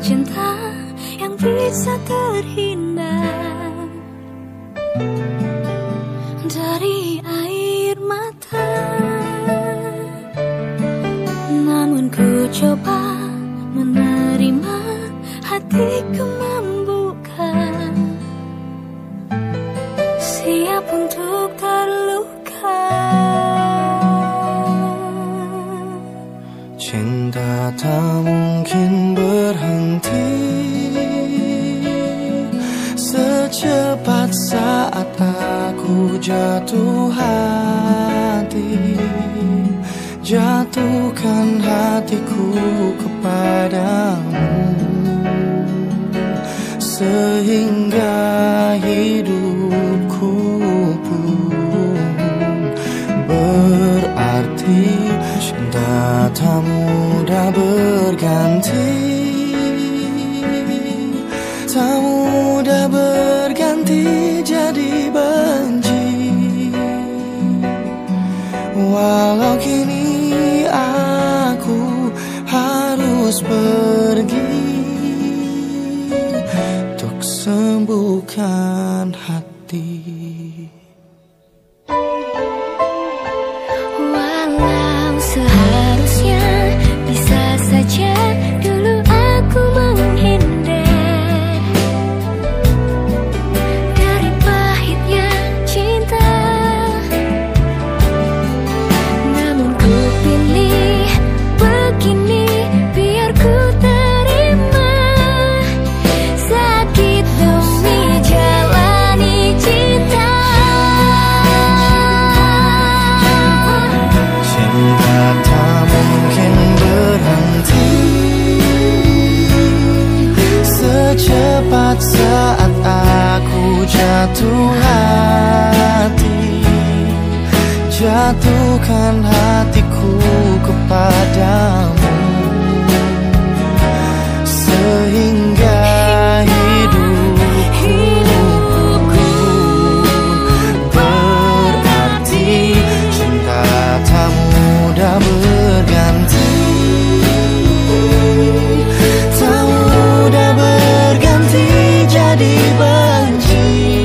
cinta yang bisa terhindar dari air mata. Namun ku coba menerima, hatiku membuka, siap untuk terluka. Cinta tak mungkin berhenti secepat saat aku jatuh hati. Jatuhkan hatiku kepadamu sehingga hidupku pun berarti. Cinta tak mudah berganti, tak mudah berganti jadi benci. Walau kini aku harus pergi untuk sembuhkan hati. Seharusnya bisa saja dulu aku menghindar dari pahitnya cinta. Namun ku pilih begini biar ku terima sakit demi jalani cinta. Tak mungkin berhenti secepat saat aku jatuh hati. Jatuhkan hatiku kepadamu sehingga hidupku berarti. Cinta tak mudah berganti, tak mudah berganti jadi benci.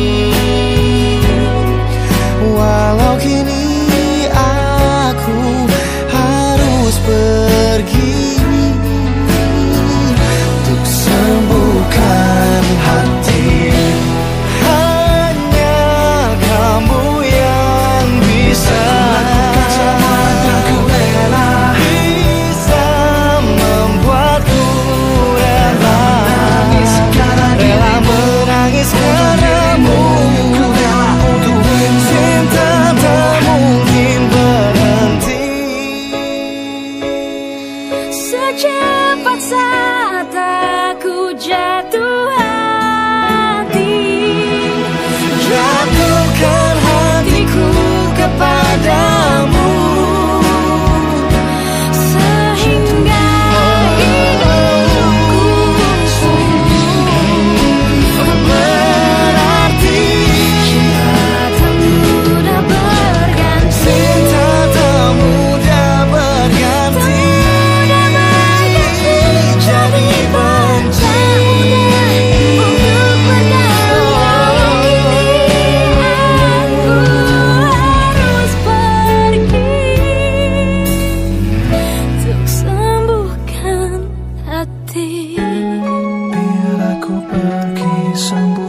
Walau kini aku harus pergi untuk sembuhkan hati. Hanya kamu yang bisa secepat saat aku jatuh hati. jatuhkan hatiku kepadamu sehingga hidupku berarti. cinta tak mudah berganti, Cinta tak mudah berganti jadi benci. untuk berdamai. Aku harus pergi untuk sembuhkan hati. Biar aku pergi sembuh